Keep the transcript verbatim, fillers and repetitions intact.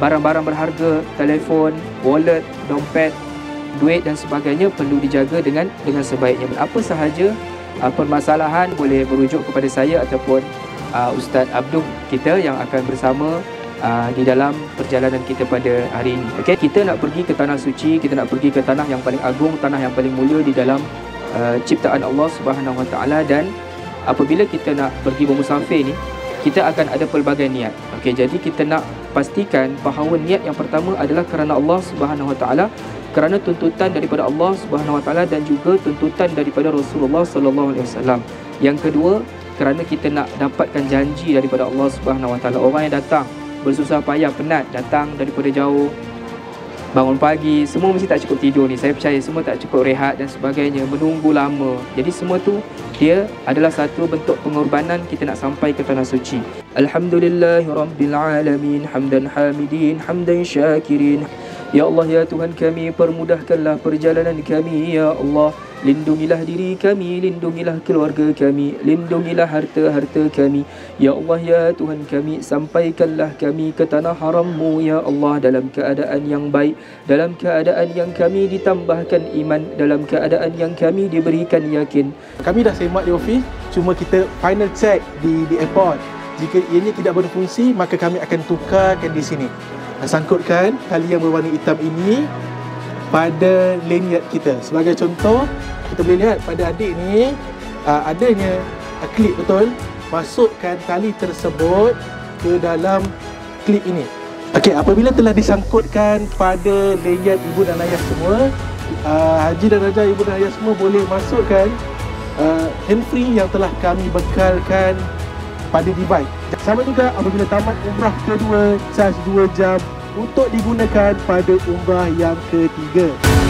barang-barang berharga, telefon, wallet, dompet, duit dan sebagainya perlu dijaga dengan dengan sebaiknya. Apa sahaja uh, permasalahan boleh merujuk kepada saya ataupun uh, Ustaz Abdul kita yang akan bersama uh, di dalam perjalanan kita pada hari ini. Okey, kita nak pergi ke tanah suci, kita nak pergi ke tanah yang paling agung, tanah yang paling mulia di dalam uh, ciptaan Allah Subhanahu Wa Taala. Dan apabila kita nak pergi bermusafir ni, kita akan ada pelbagai niat. Okey, jadi kita nak pastikan bahawa niat yang pertama adalah kerana Allah Subhanahu Wa Taala, kerana tuntutan daripada Allah Subhanahu Wa Taala dan juga tuntutan daripada Rasulullah Sallallahu Alaihi Wasallam. Yang kedua, kerana kita nak dapatkan janji daripada Allah Subhanahu Wa Taala. Orang yang datang bersusah payah, penat, datang daripada jauh, bangun pagi, semua mesti tak cukup tidur ni. Saya percaya semua tak cukup rehat dan sebagainya, menunggu lama. Jadi semua tu dia adalah satu bentuk pengorbanan kita nak sampai ke tanah suci. Alhamdulillahirabbil alamin, hamdan hamidin, hamdan syakirin. Ya Allah, ya Tuhan kami, permudahkanlah perjalanan kami, ya Allah. Lindungilah diri kami, lindungilah keluarga kami, lindungilah harta-harta kami. Ya Allah, ya Tuhan kami, sampaikanlah kami ke tanah haram-Mu, ya Allah, dalam keadaan yang baik, dalam keadaan yang kami ditambahkan iman, dalam keadaan yang kami diberikan yakin. Kami dah semak di ofis, cuma kita final check di, di airport. Jika ianya tidak berfungsi, maka kami akan tukarkan di sini. Sangkutkan tali yang berwarna hitam ini pada lanyard kita. Sebagai contoh, kita boleh lihat pada adik ni uh, adanya uh, klip, betul. Masukkan tali tersebut ke dalam klip ini. Okey, apabila telah disangkutkan pada lanyard ibu dan ayah semua, uh, Haji dan Raja ibu dan ayah semua boleh masukkan uh, handfree yang telah kami bekalkan pada device. Sama juga apabila tamat umrah kedua, charge dua jam untuk digunakan pada umrah yang ketiga.